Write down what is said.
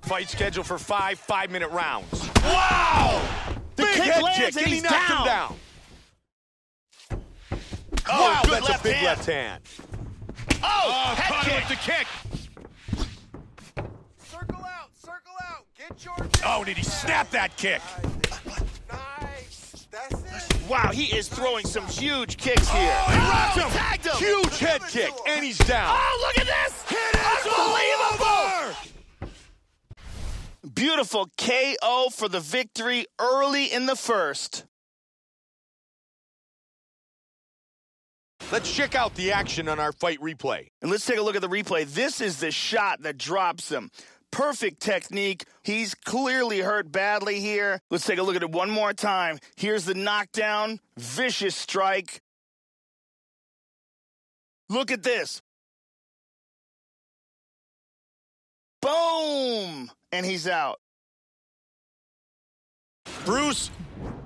fight scheduled for 5 5-minute rounds. Wow! The Big kick head lands kick, and he he's knocked him down. down. Oh, Wow, good that's left a big hand. left hand. Oh, head caught him kick. with the kick. Circle out, get your... Oh, did he snap that kick? Nice, that's it. Wow, he is throwing some huge kicks here. Oh, he rocked him. Tagged him. Huge head kick, and he's down. Oh, look at this. It is Unbelievable. over. Beautiful KO for the victory early in the first. Let's check out the action on our fight replay. And let's take a look at the replay. This is the shot that drops him. Perfect technique. He's clearly hurt badly here. Let's take a look at it one more time. Here's the knockdown. Vicious strike. Look at this. Boom! And he's out. Bruce,